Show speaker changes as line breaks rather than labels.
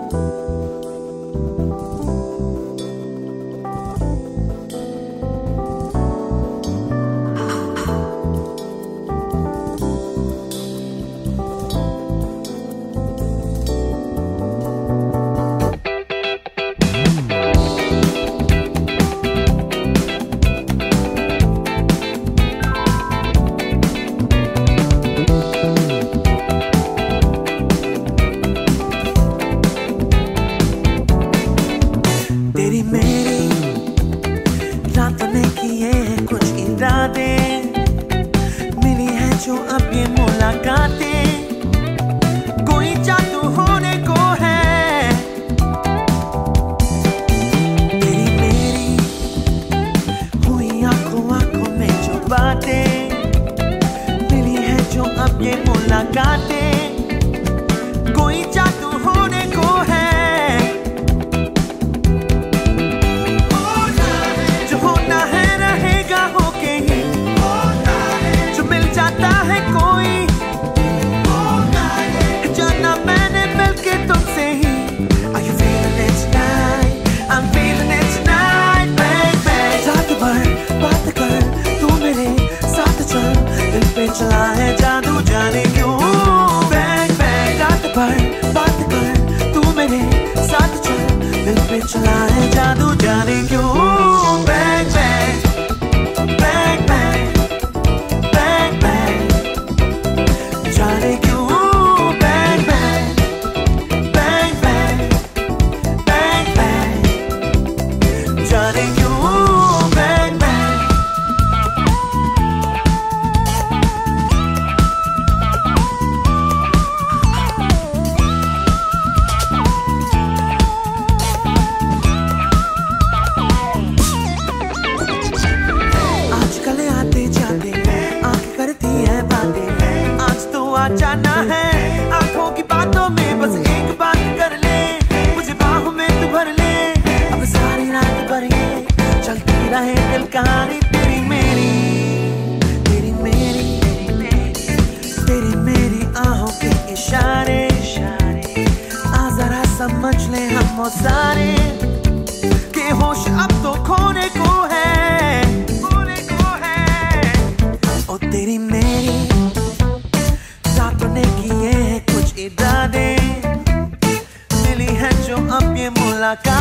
तेरी मेरी रातों ने किए हैं कुछ इरादे, मिली है जो अब ये मुलाकातें, कोई जादू होने को है। तेरी मेरी हुई आंखों आंखों में जो बातें, मिली है जो अब ये मुलाकातें, कोई जादू होने को है। चला है जादू जाने क्यों, बैंग बैंग रात भर बात कर, तू मेरे साथ चल, दिल पे चला है जादू जाने क्यों, bang bang bang bang bang bang जाने क्यों, bang bang bang bang bang bang जाने क्यों, बैंग बैंग। आज जाना है आंखों की बातों में, बस एक बात कर ले, मुझे बाहों में तू भर ले, अब सारी रात भर ये चलती रहे दिल कहानी, तेरी मेरी तेरी मेरी तेरी मेरी आहों के इशारे, आ जरा समझ ले हम वो सारे, के होश अब तो खोने को है, ओ तेरी मेरी ने किए हैं कुछ इरादे, मिली है जो अब ये मुलाकात।